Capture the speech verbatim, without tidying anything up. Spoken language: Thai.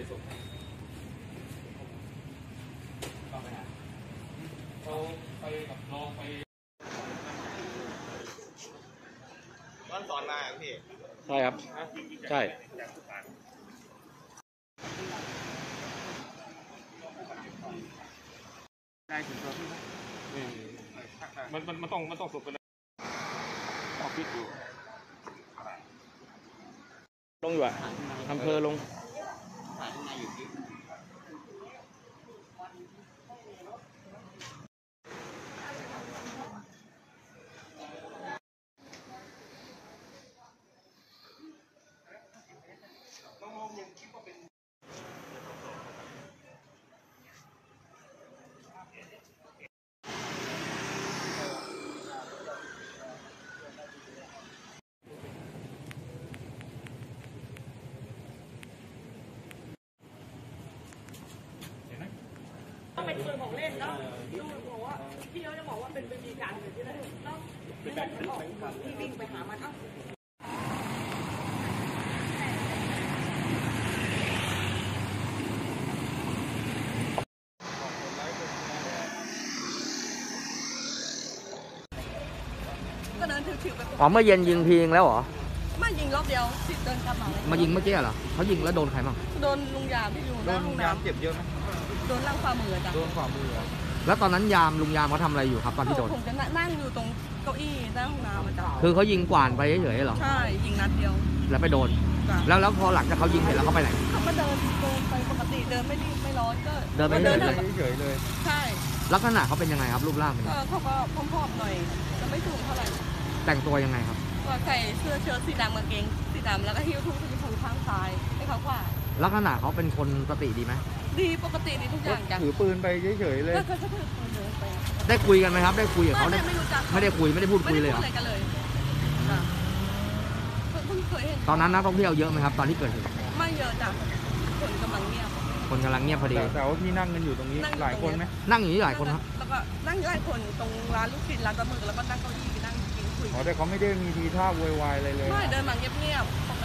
สุดต้องไปหาเขาไปกับลองไปวันสอนมาพี่ใช่ครับใช่ได้ถึงตัวพี่ไหมมันมันมันต้องมันต้องสุกกันต้องฟิตอยู่ลงอยู่อ่ะอำเภอลงเป็นปืนของเล่นแล้วดูบอกว่าพี่เขาจะบอกว่าเป็นเป็นมีการอยู่ที่นั่นแล้วที่มันออกที่วิ่งไปหามันเอ้าก็เดินถือๆไปอ๋อเมื่อเย็นยิงทีงแล้วเหรอไม่ยิงรอบเดียวสิเดินกลับมามายิงเมื่อกี้เหรอเขายิงแล้วโดนใครบ้างโดนลุงยามที่อยู่หน้าห้องน้ำเจ็บเยอะไหมโดนล่างฝ่ามือจ้ะโดนฝ่ามือแล้วตอนนั้นยามลุงยามเขาทำอะไรอยู่ครับตอนที่โดนผมจะนั่งอยู่ตรงเก้าอี้หน้าห้องน้ำจ้ะคือเขายิงกวาดไปเฉยๆเหรอใช่ยิงนัดเดียวแล้วไปโดนแล้วแล้วพอหลังจากเขายิงเสร็จแล้วเขาไปไหนเขาก็เดินเดินไปปกติเดินไม่รีบไม่ร้อนก็เดินไปเฉยๆเลยใช่ลักษณะเขาเป็นยังไงครับรูปร่างเป็นยังไงเขาก็ผอมๆหน่อยจะไม่สูงเท่าไหร่แต่งตัวยังไงครับก็ใส่เสื้อเชิ้ตสีดำกางเกงสีดำแล้วก็หิ้วทุ่งสีชมพูข้างซ้ายให้เขาขวาลักษณะเขาเป็นคนสติดีไหมดีปกติดีทุกอย่างจ้ะถือปืนไปเฉยๆเลยก็จะถือปืนเดินไปได้คุยกันไหมครับได้คุยกับเขาไม่ไม่รู้จักไม่ได้คุยไม่ได้พูดคุยเลยเหรอเพิ่งเคยเห็นตอนนั้นนักท่องเที่ยวเยอะไหมครับตอนที่เกิดเหตุไม่เยอะจ้ะคนกำลังเงียบคนกำลังเงียบพอดีแต่ว่าพี่นั่งกันอยู่ตรงนี้หลายคนไหมนั่งอยู่นี่หลายคนครับแล้วก็นั่งหลายคนตรงร้านลูกชิ้นร้านปลาหมึกแล้วก็นั่งเก้าอี้นั่งกินคุยอ๋อแต่เขาไม่ได้มีทีท่าโวยวายอะไรเลยไม่เดินมาเงียบๆปก